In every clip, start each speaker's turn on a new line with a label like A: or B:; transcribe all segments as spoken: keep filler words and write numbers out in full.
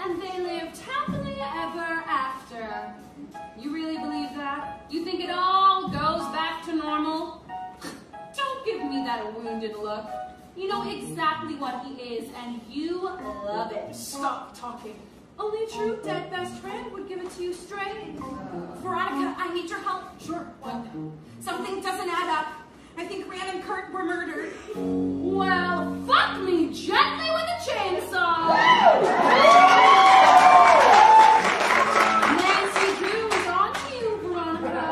A: and they lived happily ever after. You really believe that? You think it all goes back to normal? Don't give me that wounded look. You know exactly what he is, and you love it.
B: Stop talking.
A: Only a true dead best friend would give it to you straight.
C: Veronica, I need your help.
B: Sure, what?
C: Something doesn't add up. I think Ram and Kurt were murdered.
A: Well, fuck me gently with a chainsaw. Nancy Drew is on to you, Veronica.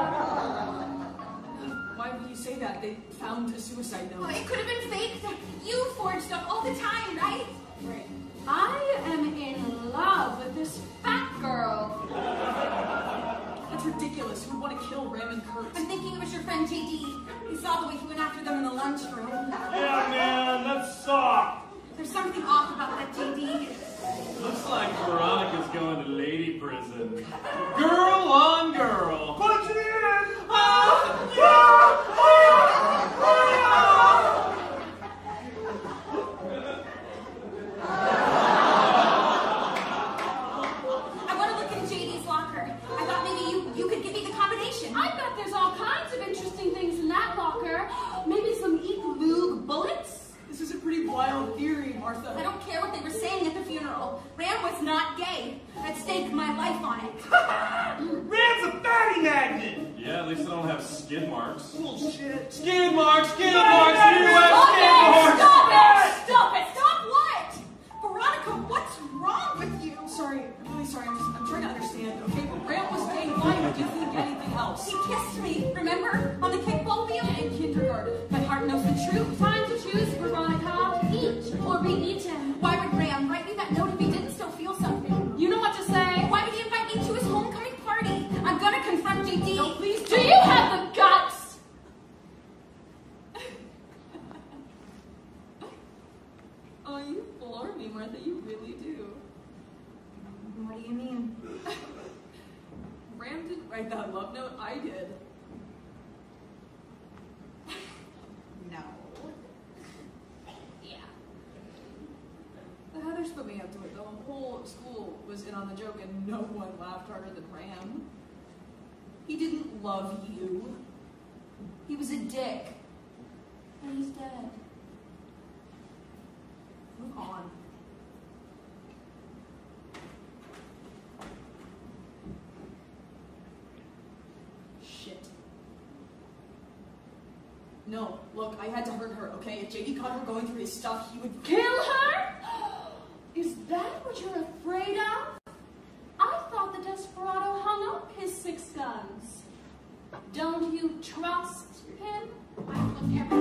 B: Why would you say that? They found a suicide note.
C: Well, it could have been faked. You forged stuff all the time, right?
B: Right.
A: I am in love with this fat girl.
B: That's ridiculous. Who would want to kill Ram and Kurt?
C: I'm thinking it was your friend J D. We saw the way he went after them in the lunchroom.
D: Yeah, man, that's soft.
C: There's something off about that J D.
D: Looks like Veronica's going to lady prison. Girl on girl. Punch it in! Ah, yeah, ah, ah.
C: I want to look in J D's locker. I thought maybe you, you could give me the combination.
A: I bet there's all kinds of interesting things in that locker. Maybe some Eek-Loog bullets?
B: This is a pretty wild theory, Martha.
C: I don't care what they were saying at the funeral. Ram was not gay. I'd stake my life on it.
D: Ram's a fatty magnet! Yeah, at least I don't have skid marks.
B: Bullshit.
D: Skid marks, skid marks, you have
C: Stop
D: skid
C: it!
D: marks!
C: Stop it! Stop it! Stop what? Veronica, what's wrong with you?
B: Sorry, I'm really sorry. I'm just, I'm trying to understand, okay? But Ram was gay. Why would you think anything else?
C: He kissed me, remember? On the kickball field?
B: In kindergarten.
C: My heart knows the truth.
A: Time to choose, Veronica. Eat or be eaten.
C: Why would Ram write me that note if he didn't still feel something?
A: You know what to say.
C: Why would he invite me to his homecoming party? I'm gonna confront J D.
A: No, please. Do you have the guts? Oh, you floor me, Martha. You really do.
C: What do you mean?
B: Ram didn't write that love note. I did.
C: No.
A: Yeah.
B: The Heathers put me up to it. The whole school was in on the joke, and no one laughed harder than Ram. He didn't love you. He was a dick.
A: And he's dead.
B: Move on. Shit. No, look, I had to hurt her, okay? If J D caught her going through his stuff, he would
A: Kill her? Is that what you're afraid of? I thought the desperado hung up his six guns. Don't you trust him?
C: I look every